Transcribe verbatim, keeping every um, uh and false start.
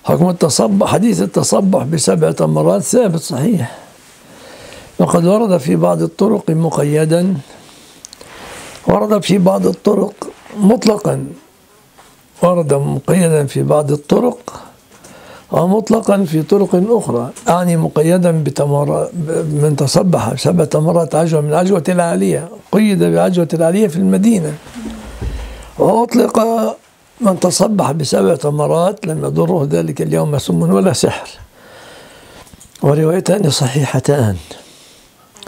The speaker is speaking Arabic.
حكم التصبح، حديث التصبح بسبع تمرات ثابت صحيح، وقد ورد في بعض الطرق مقيدا، ورد في بعض الطرق مطلقا، ورد مقيدا في بعض الطرق ومطلقا في طرق أخرى، أعني مقيدا بتمر من تصبح سبع تمرات عجوة من عجوة العالية، قيد بعجوة العالية في المدينة، وأطلق من تصبح بسبع تمرات لم يضره ذلك اليوم سم ولا سحر، وروايتان صحيحتان.